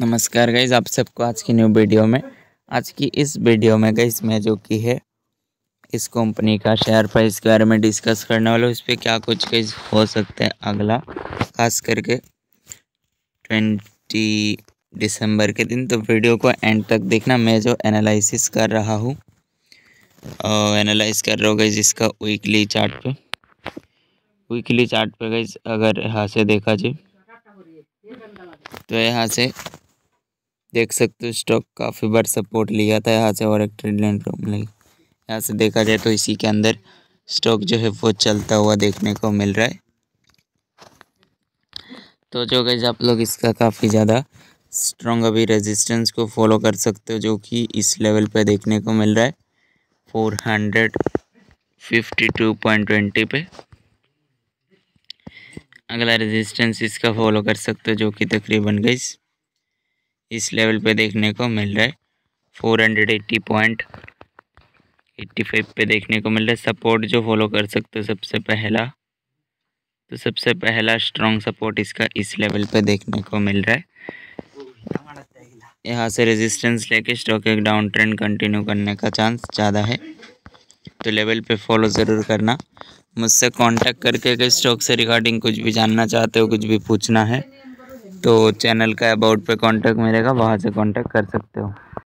नमस्कार गाइज, आप सबको आज की न्यू वीडियो में। आज की इस वीडियो में गाइज मैं जो कि है इस कंपनी का शेयर प्राइस के बारे में डिस्कस करने वाला हूँ। इस पर क्या कुछ गाइज हो सकता है अगला, खास करके 20 दिसंबर के दिन। तो वीडियो को एंड तक देखना। मैं जो एनालिसिस कर रहा हूँ एनालाइज कर रहा हूँ गाइज इसका वीकली चार्ट पे गाइज अगर यहाँ से देखा जाए तो यहाँ से देख सकते हो स्टॉक काफ़ी बार सपोर्ट लिया था यहाँ से और एक ट्रेंड लाइन लगी। यहाँ से देखा जाए तो इसी के अंदर स्टॉक जो है वो चलता हुआ देखने को मिल रहा है। तो जो गाइस आप लोग इसका काफ़ी ज़्यादा स्ट्रॉन्ग अभी रेजिस्टेंस को फॉलो कर सकते हो, जो कि इस लेवल पे देखने को मिल रहा है 452.20 पे। अगला रेजिस्टेंस इसका फॉलो कर सकते हो, जो कि तकरीबन गाइस इस लेवल पे देखने को मिल रहा है 480.85 पे देखने को मिल रहा है। सपोर्ट जो फॉलो कर सकते हो सबसे पहला स्ट्रॉन्ग सपोर्ट इसका इस लेवल पे देखने को मिल रहा है। यहाँ से रेजिस्टेंस लेके स्टॉक एक डाउन ट्रेंड कंटिन्यू करने का चांस ज़्यादा है, तो लेवल पे फॉलो ज़रूर करना। मुझसे कांटेक्ट करके अगर स्टॉक से रिगार्डिंग कुछ भी जानना चाहते हो, कुछ भी पूछना है, तो चैनल का अबाउट पे कांटेक्ट मिलेगा, वहाँ से कांटेक्ट कर सकते हो।